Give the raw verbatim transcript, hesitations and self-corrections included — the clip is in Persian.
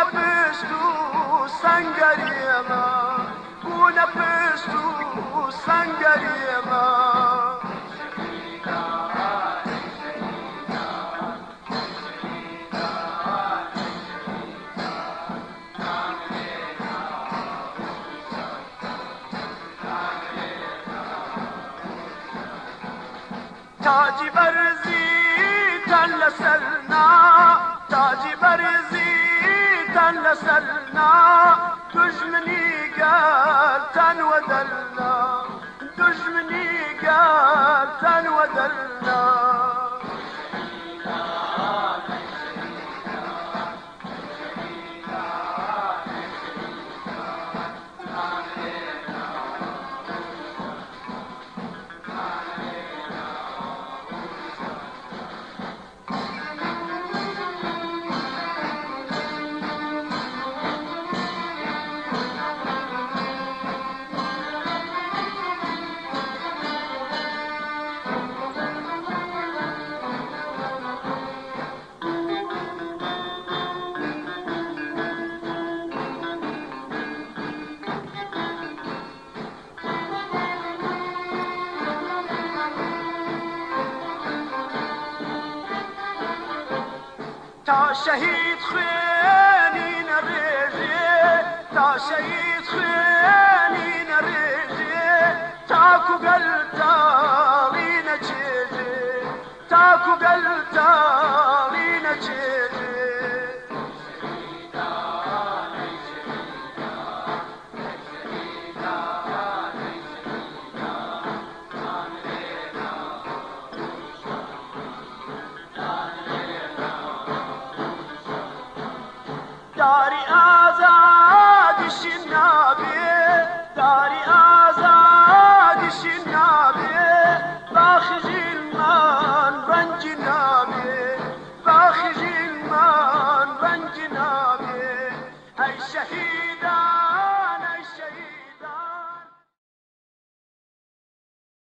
پشتو سنگریما بونه پشتو سنگریما تاجی برزی تل سرنا تاجی برزی تل سرنا دشمنی قال تن ودلنا دشمنی قال تن ودلنا تا شهید خوێنینە ڕێژێ تا شهید خوێنینە ڕێژێ تاکو گەل تاڵی نەچێژێ تاکو گەل تاڵی نەچێ